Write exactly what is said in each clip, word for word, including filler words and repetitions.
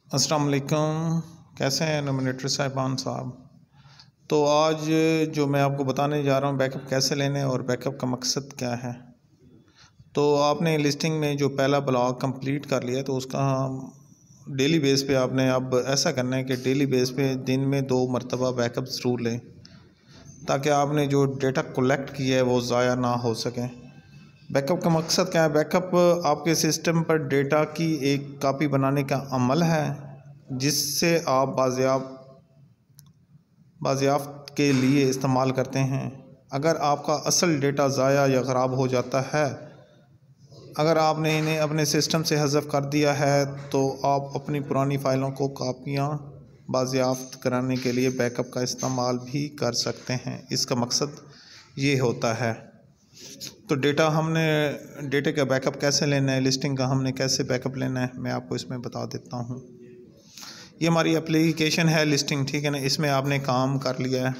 अस्सलाम वालेकुम। कैसे हैं नॉमिनेटर साहिबान साहब। तो आज जो मैं आपको बताने जा रहा हूँ बैकअप कैसे लेने और बैकअप का मकसद क्या है। तो आपने लिस्टिंग में जो पहला ब्लॉक कंप्लीट कर लिया तो उसका डेली बेस पे आपने अब ऐसा करना है कि डेली बेस पे दिन में दो मरतबा बैकअप ज़रूर लें ताकि आपने जो डेटा कलेक्ट किया है वो ज़ाया ना हो सके। बैकअप का मकसद क्या है? बैकअप आपके सिस्टम पर डेटा की एक कॉपी बनाने का अमल है जिससे आप बाज़ियाब बाज़ियाफ्त के लिए इस्तेमाल करते हैं। अगर आपका असल डेटा ज़ाया या ख़राब हो जाता है, अगर आपने इन्हें अपने सिस्टम से हज़फ कर दिया है तो आप अपनी पुरानी फ़ाइलों को कापियाँ बाज़ियाफ्त कराने के लिए बैकअप का इस्तेमाल भी कर सकते हैं। इसका मकसद ये होता है। तो डेटा हमने डेटे का बैकअप कैसे लेना है, लिस्टिंग का हमने कैसे बैकअप लेना है, मैं आपको इसमें बता देता हूँ। ये हमारी एप्लीकेशन है लिस्टिंग, ठीक है ना। इसमें आपने काम कर लिया है,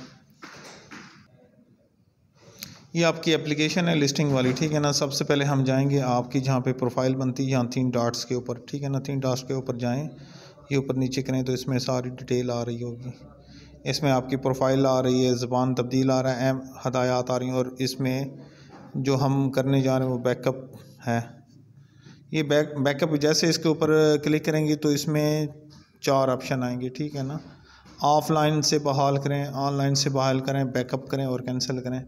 ये आपकी एप्लीकेशन है लिस्टिंग वाली, ठीक है ना। सबसे पहले हम जाएंगे आपकी जहाँ पे प्रोफाइल बनती है, यहाँ तीन डॉट्स के ऊपर, ठीक है ना। तीन डॉट्स के ऊपर जाएं, ये ऊपर नीचे करें तो इसमें सारी डिटेल आ रही होगी। इसमें आपकी प्रोफाइल आ रही है, ज़बान तब्दील आ रहा है, अहम हदायत आ रही हैं और इसमें जो हम करने जा रहे हैं वो बैकअप है। ये बैक बैकअप जैसे इसके ऊपर क्लिक करेंगे तो इसमें चार ऑप्शन आएंगे, ठीक है ना। ऑफलाइन से बहाल करें, ऑनलाइन से बहाल करें, बैकअप करें और कैंसिल करें।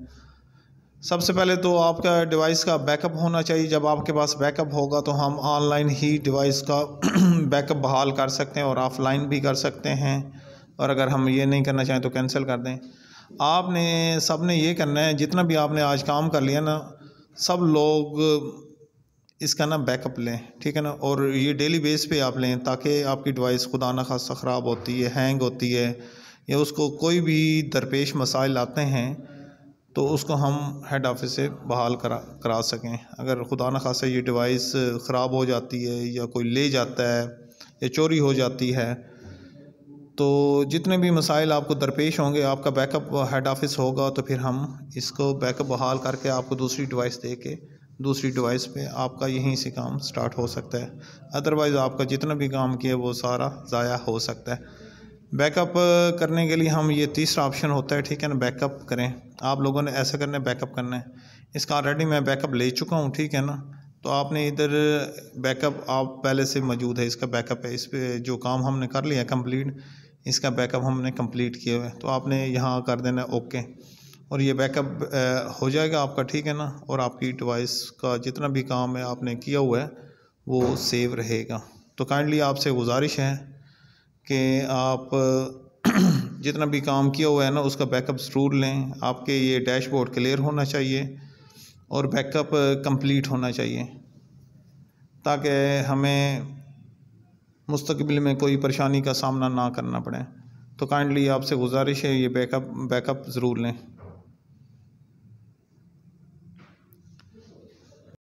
सबसे पहले तो आपका डिवाइस का बैकअप होना चाहिए। जब आपके पास बैकअप होगा तो हम ऑनलाइन ही डिवाइस का बैकअप बहाल कर सकते हैं और ऑफलाइन भी कर सकते हैं। और अगर हम ये नहीं करना चाहें तो कैंसिल कर दें। आपने सब ने ये करना है, जितना भी आपने आज काम कर लिया ना, सब लोग इसका ना बैकअप लें, ठीक है ना। और ये डेली बेस पे आप लें ताकि आपकी डिवाइस खुदा न खास्ता ख़राब होती है, हैंग होती है या उसको कोई भी दरपेश मसाइल आते हैं तो उसको हम हेड ऑफिस से बहाल करा करा सकें। अगर खुदा न खास्ता ये डिवाइस ख़राब हो जाती है या कोई ले जाता है या चोरी हो जाती है तो जितने भी मसाइल आपको दरपेश होंगे, आपका बैकअप हेड ऑफिस होगा तो फिर हम इसको बैकअप बहाल करके आपको दूसरी डिवाइस दे के दूसरी डिवाइस पे आपका यहीं से काम स्टार्ट हो सकता है। अदरवाइज़ आपका जितना भी काम किया वो सारा ज़ाया हो सकता है। बैकअप करने के लिए हम ये तीसरा ऑप्शन होता है, ठीक है ना, बैकअप करें। आप लोगों ने ऐसा करना है, बैकअप करना है। इसका ऑलरेडी मैं बैकअप ले चुका हूँ, ठीक है ना। तो आपने इधर बैकअप आप पहले से मौजूद है, इसका बैकअप है। इस पर जो काम हमने कर लिया कंप्लीट, इसका बैकअप हमने कंप्लीट किया हुआ है तो आपने यहाँ कर देना ओके और ये बैकअप हो जाएगा आपका, ठीक है ना। और आपकी डिवाइस का जितना भी काम है आपने किया हुआ है वो सेव रहेगा। तो काइंडली आपसे गुजारिश है कि आप जितना भी काम किया हुआ है ना उसका बैकअप ज़रूर लें। आपके ये डैशबोर्ड क्लियर होना चाहिए और बैकअप कंप्लीट होना चाहिए ताकि हमें मुस्तकबिल में कोई परेशानी का सामना ना करना पड़े। तो काइंडली आपसे गुजारिश है ये बैकअप बैकअप ज़रूर लें।